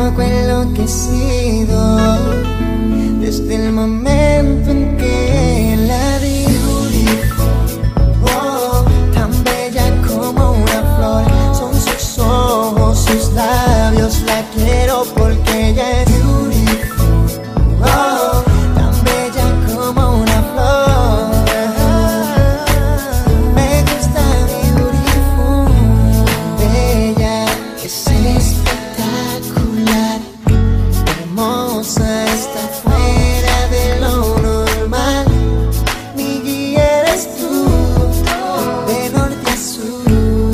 loco enloquecido desde el momento en que la vi. Oh, tan bella como una flor, son sus ojos, sus labios, la quiero porque ella es beautiful. Oh, tan bella como una flor, me gusta beautiful. Bella, es espectacular, hermosa, está fuera de lo normal. Mi guía eres tú, de norte a sur,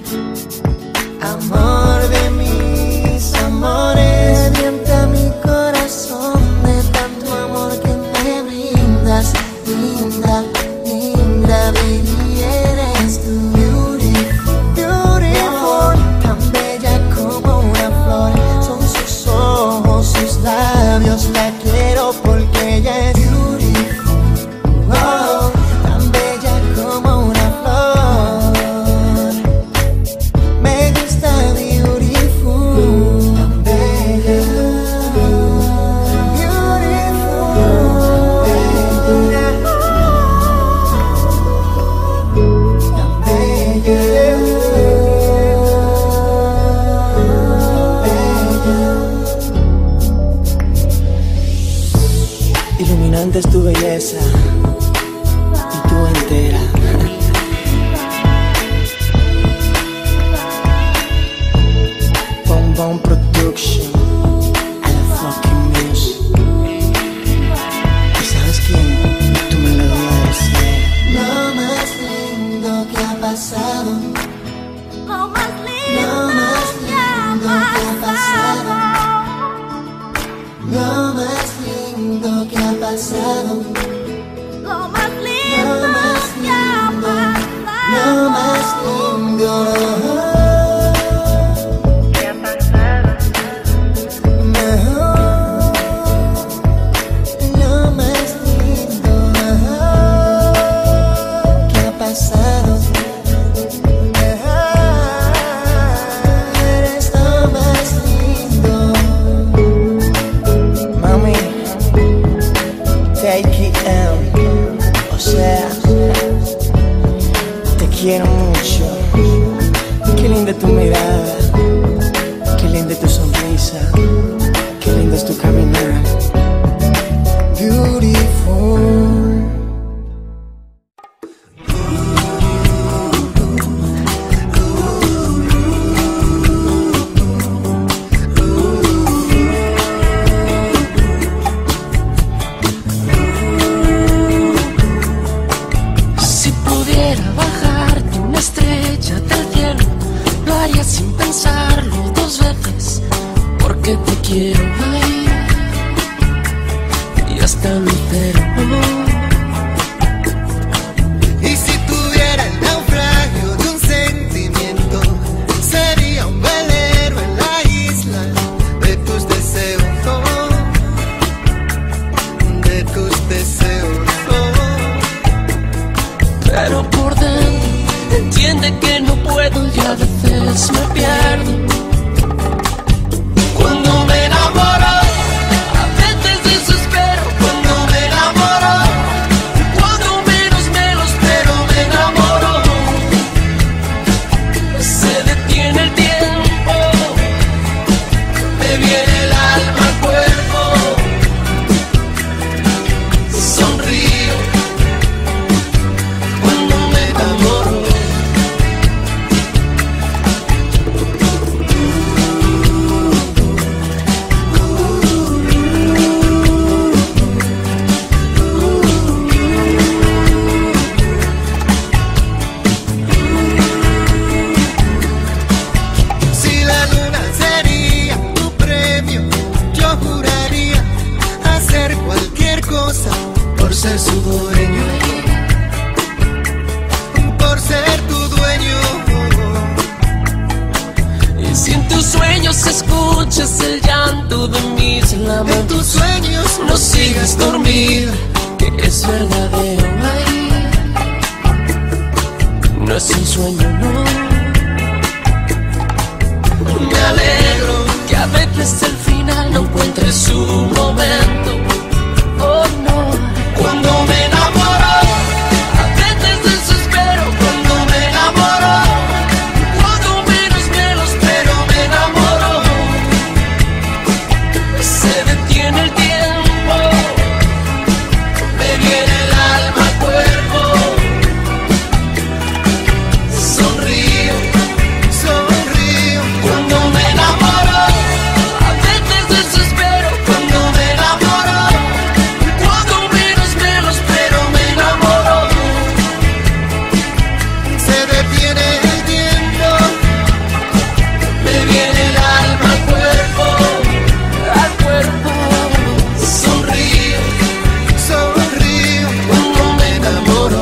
amor de mis amores. Revienta mi corazón de tanto amor que me brindas. Linda, linda, baby, eres tú. Beautiful, beautiful, tan bella como una flor, son sus ojos, sus labios, la quiero porque ella es beautiful. Oh, tan bella como una flor, me gusta beautiful. Tan bella, beautiful, bella, tan bella, bella. Iluminante es tu belleza y tú entera. Bom Bom Production, a la fucking music. ¿Y sabes quién? Tu melodía del ser. Lo más lindo que ha pasado, Lo más lo lindo más que ha lindo que ha pasado, lo más lindo que ha pasado, Lo más lo lindo más que ha lindo, lo pasado. más lindo. Lo más lindo que ha pasado. Eres lo más lindo. Mami, take it down. O sea, te quiero mucho. Qué linda tu mirada, qué linda tu sonrisa, qué lindo es tu caminar. Beautiful. Si pudiera bajarte una estrella del cielo, lo haría sin pensarlo dos veces, porque te quiero ahí y hasta mi cero. Y si tuviera el naufragio de un sentimiento, sería un velero en la isla de tus deseos, de tus deseos. Pero por dentro entiende que no puedo y a veces me pierdo. Cuando me enamoro, a veces desespero. Cuando me enamoro, cuando menos me lo espero, me enamoro. Se detiene el tiempo, me viene el alma al cuerpo. Sonrío cuando me enamoro. Si la luna sería tu premio, yo juraría hacer cualquier cosa por ser su dueño, por ser tu dueño. Y si en tus sueños escuchas el llanto de mis En lamentos, tus sueños no sigas dormida, que es verdadero. Ay, no es un sueño, no. Me alegro que a veces es el final no encuentre su momento. Oh no, cuando me enamoro, a veces desespero. Cuando me enamoro, cuando menos me lo espero, me enamoro. Se detiene el tiempo, me viene el alma al cuerpo. Sonrío, sonrío. Cuando me enamoro, a veces desespero. Cuando me enamoro, cuando menos me lo espero, me enamoro. Se detiene el tiempo, Me viene el alma al cuerpo, al cuerpo. Sonrío, sonrío cuando me enamoro.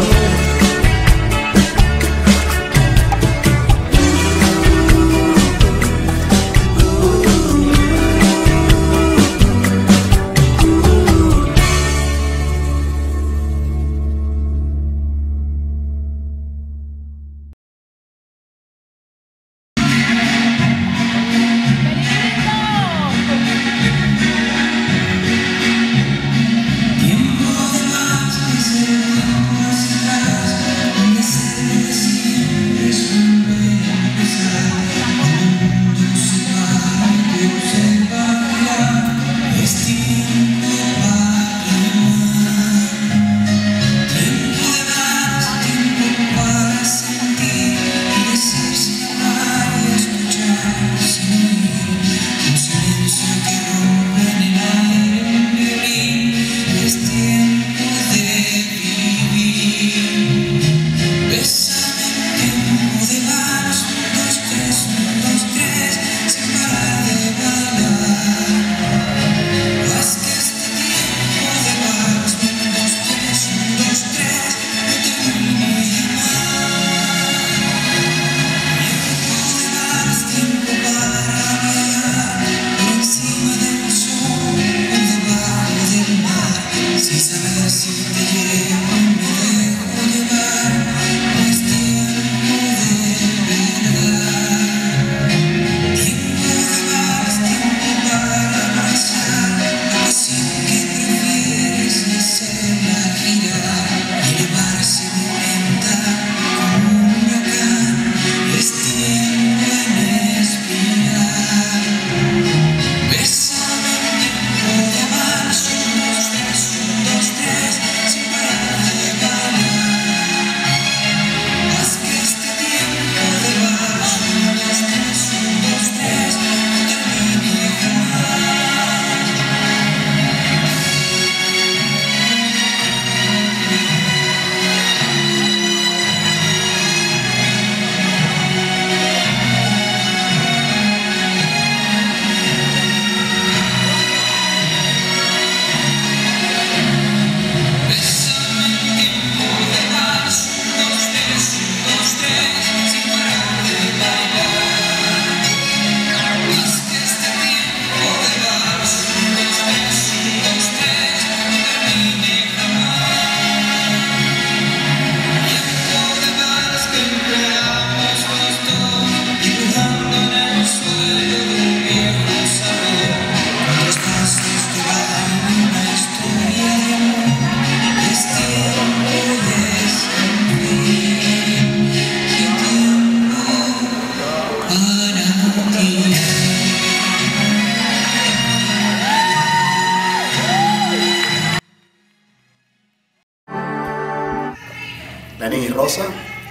Lenín y Rosa,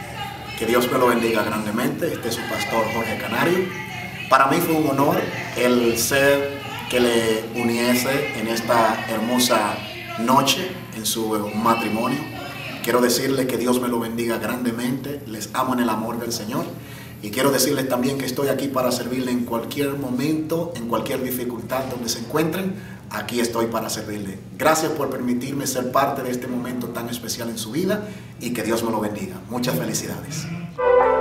que Dios me lo bendiga grandemente. Este es su pastor Jorge Canario. Para mí fue un honor el ser que le uniese en esta hermosa noche en su matrimonio. Quiero decirles que Dios me lo bendiga grandemente. Les amo en el amor del Señor. Y quiero decirles también que estoy aquí para servirle en cualquier momento, en cualquier dificultad donde se encuentren. Aquí estoy para servirle. Gracias por permitirme ser parte de este momento tan especial en su vida y que Dios me lo bendiga. Muchas felicidades.